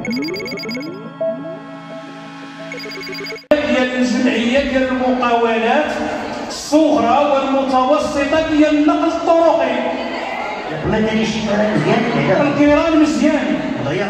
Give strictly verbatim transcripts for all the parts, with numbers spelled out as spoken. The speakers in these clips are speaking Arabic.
ديال الجمعيه ديال المقاولات الصغرى والمتوسطه ديال النقل الطرقي. ما داريش مزيان القيران مزيان ضيع.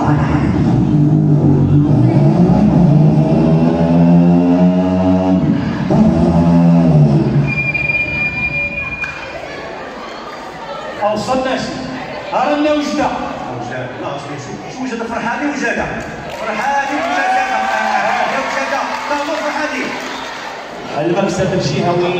اوصلنا شي رانا وجده وجده لا شو وجده فرحاني وجده فرحاني وجده يا وجده لا مو فرحاني. المكسب الجهوي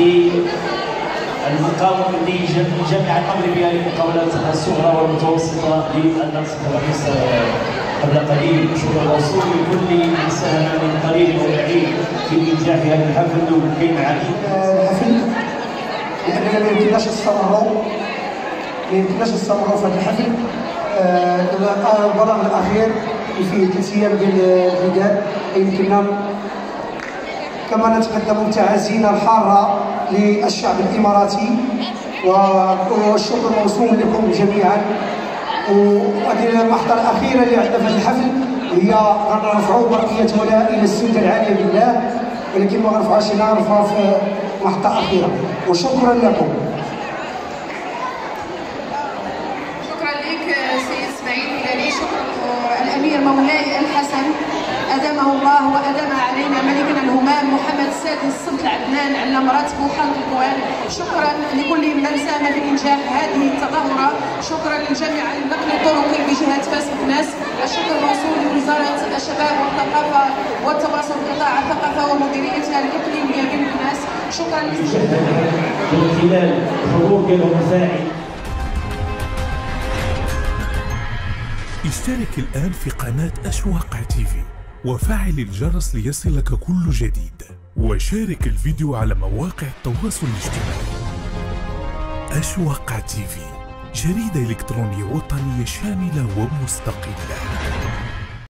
للمقاومة للجامعة المغربية للمقاولات الصغرى والمتوسطة للنقص الرئيس قبل قليل. شكر الوصول لكل من ساهم من قليل او بعيد في انجاح هذا الحفل والكي معنا. الحفل لاننا ما يمكنناش نستمروا ما يمكنناش نستمروا في هذا الحفل. البلاغ الاخير في ثلاث ايام ديال العيدان يمكننا كما نتقدم تعازينا الحاره للشعب الاماراتي والشكر موصول لكم جميعا. وهذه المحطه الاخيره اللي عندنا في هذا الحفل هي غنرفعوا بقيه ولاء الى السده العاليه بالله، ولكن ما غنرفعوهاش هنا، غنرفعوها في محطه اخيره. وشكرا لكم. شكرا لك سيد اسماعيل الهلالي. شكرا الامير مولاي الحسن ادامه الله وادام علينا ملكنا الهمام محمد السادس صمت العدنان على مراتبه وحلق القوان. شكرا لكل من ساهم في انجاح هذه التظاهره. شكرا للجامعه للنقل الطرقي بجهه فاس بناس. الشكر موصول لوزاره الشباب والثقافه والتواصل قطاع الثقافه ومديريتها الاقليميه بناس. شكرا من خلال حضور ديالهم فاعل. اشترك الآن في قناة أشواق تيفي وفعل الجرس ليصلك كل جديد، وشارك الفيديو على مواقع التواصل الاجتماعي. أشواق تيفي، جريدة إلكترونية وطنية شاملة ومستقلة.